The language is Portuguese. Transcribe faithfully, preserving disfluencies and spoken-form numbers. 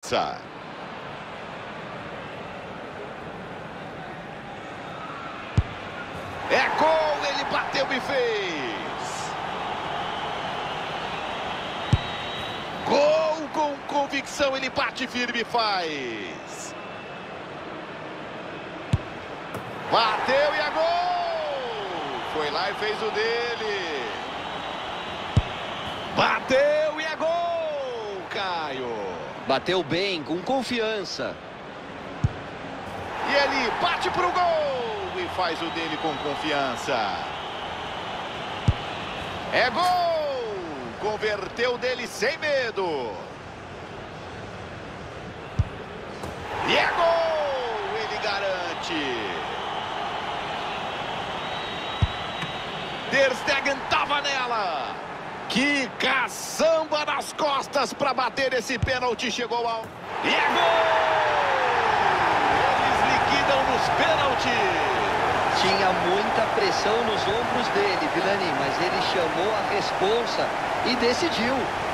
confiança. É gol, ele bateu e fez. Gol com convicção, ele bate firme e faz. Bateu e é gol! Foi lá e fez o dele. Bateu e é gol, Caio. Bateu bem, com confiança. E ele bate pro gol e faz o dele com confiança. É gol! Converteu dele sem medo. E é gol! Ele garante. Ter Stegen tava nela. Que caçamba nas costas para bater esse pênalti. Chegou ao... E é gol! Eles liquidam nos pênaltis. Tinha muita pressão nos ombros dele, Vilani, mas ele chamou a responsa e decidiu.